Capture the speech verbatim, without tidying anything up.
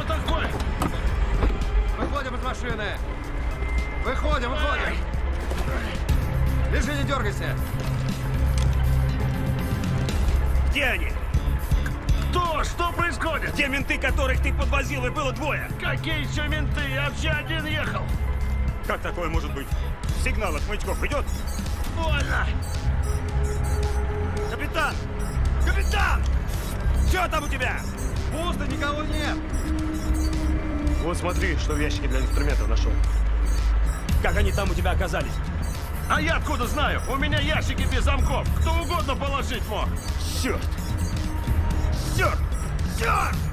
Что такое? Выходим из машины! Выходим, выходим! Лежи, не дергайся! Где они? Кто? Что происходит? Те менты, которых ты подвозил, их было двое. Какие еще менты? Я вообще один ехал. Как такое может быть? Сигнал от маячков идет? Больно! Капитан! Капитан! Что там у тебя? Пусто, никого нет! Вот смотри, что в ящике для инструментов нашел. Как они там у тебя оказались? А я откуда знаю? У меня ящики без замков. Кто угодно положить мог. Черт! Черт! Черт!